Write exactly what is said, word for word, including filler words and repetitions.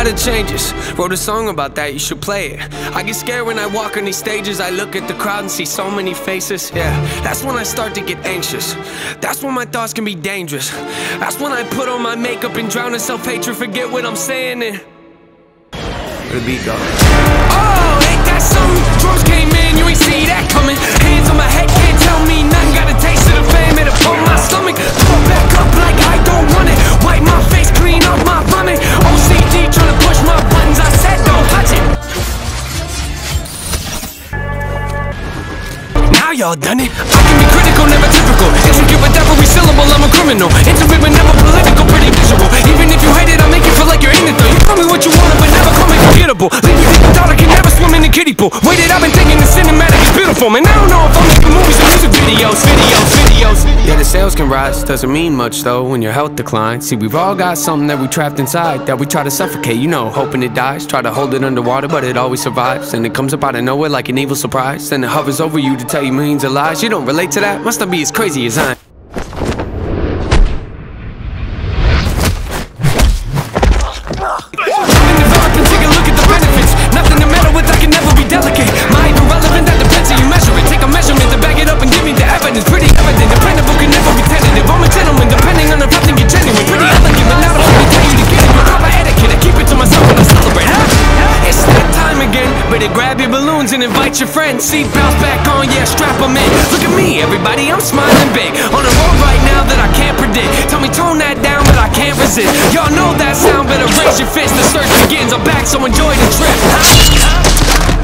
of changes. Wrote a song about that, you should play it. I get scared when I walk on these stages. I look at the crowd and see so many faces. Yeah, that's when I start to get anxious. That's when my thoughts can be dangerous. That's when I put on my makeup and drown in self-hatred. Forget what I'm saying and where the beat go? Oh, ain't that something? Drums came in, you ain't see that coming. Hands on my head, can't tell me nothing. Got a taste of the fame, it'll pull my stomach. Throw it back up like I don't want it. Wipe my face, clean off my vomit. O C D trying to push my buttons, I said don't touch it. Now y'all done it. I can be critical, never typical. Intricate with every syllable, I'm a criminal. Intimate but never political, pretty visual. Even if you hate it, I make you feel like you're in it though. You tell me what you want, but never call me forgettable. Leave you deep without, I can never swim in the kiddie pool. Waited, I've been thinking the cinematic is beautiful. Man, I don't know if I'm making movies or music videos, videos, videos. Yeah, the sales can rise, doesn't mean much though when your health declines. See, we've all got something that we trapped inside that we try to suffocate, you know, hoping it dies. Try to hold it underwater, but it always survives. And it comes up out of nowhere like an evil surprise. Then it hovers over you to tell you millions of lies. You don't relate to that? Must not be as crazy as I am. Take a look at the benefits. Nothing to meddle with, I can never be delicate. My irrelevant, that depends how you measure it. Take a measurement to back it up and give me the evidence. Pretty evident, dependable can never be tentative. I'm a gentleman, depending on if I think you're genuine. Pretty elegant, but not if I tell you to get it. With proper etiquette, I keep it to myself when I celebrate. It's that time again. Better grab your balloons and invite your friends. Seatbelts back on, yeah, strap them in. Look at me, everybody, I'm smiling big. On a road right now that I can't predict. Tell me tone that down, but I can't resist. Y'all know that sound, better raise your fist. The search begins, I'm back, so enjoy the trip.